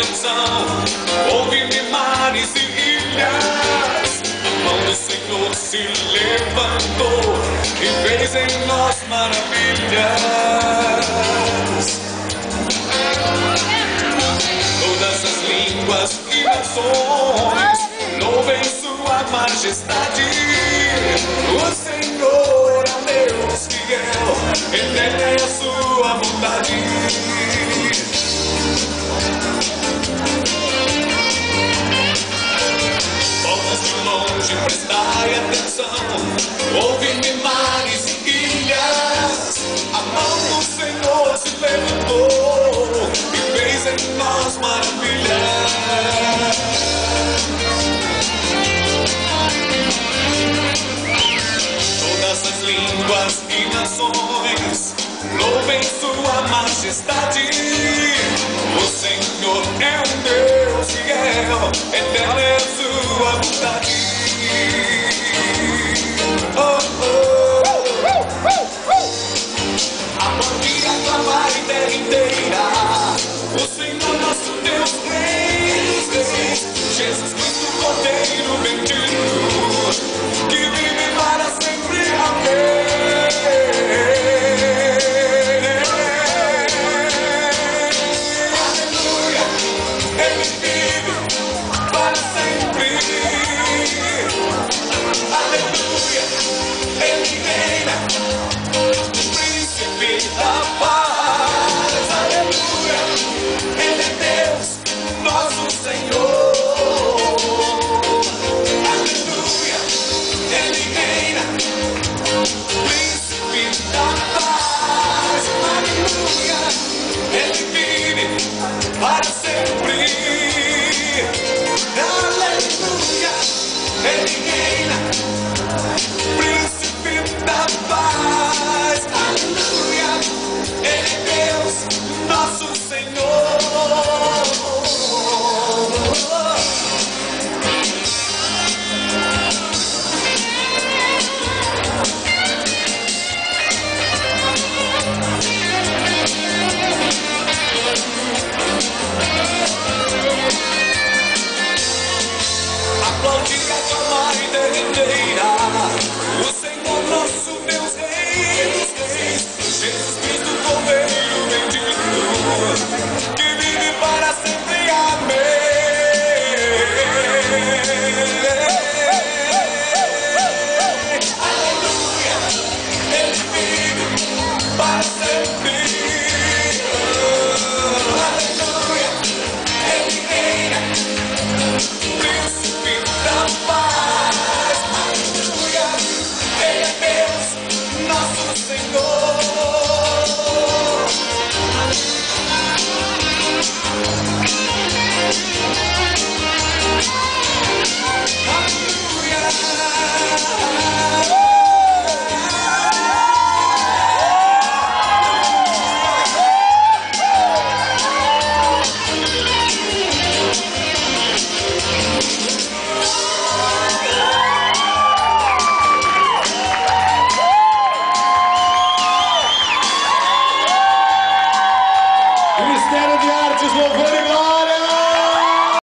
atenção, ouve-me mares e ilhas. A mão do Senhor se levantou e fez em nós maravilhas. Todas as línguas e nações louvem sua majestade. O Senhor é um Deus fiel, eterna é a sua bondade. Povos de longe, prestai atenção, ouve-me mares e ilhas. A mão do Senhor se levantou e fez em nós maravilhas. Todas as línguas e nações louvem sua majestade. O Senhor é um Deus fiel, eterna é a sua bondade. Aplaudir, aclamar em terra inteira o Senhor nosso Deus, Rei dos Reis, Jesus Cristo, Cordeiro bendito, que vive para sempre. Amém. Aleluia, Ele vive para sempre. Aleluia, Ele reina, Príncipe da paz. Aleluia, Ele é Deus, nosso Senhor. Aleluia, Ele reina, Príncipe da paz. Aleluia, Ele vive para sempre. Aleluia, Ele reina, Príncipe da paz. Aleluia, Ele é Deus, nosso Senhor. Aplaudir, aclamar em terra inteira o Senhor nosso Deus, Rei dos Reis, Jesus Cristo, Cordeiro bendito, que vive para sempre. Amém. Aleluia, Ele vive para sempre. Aleluia, Ele reina, Príncipe da paz. Aleluia, Ele é Deus, nosso Senhor. Ministério de Artes, louvor e glória.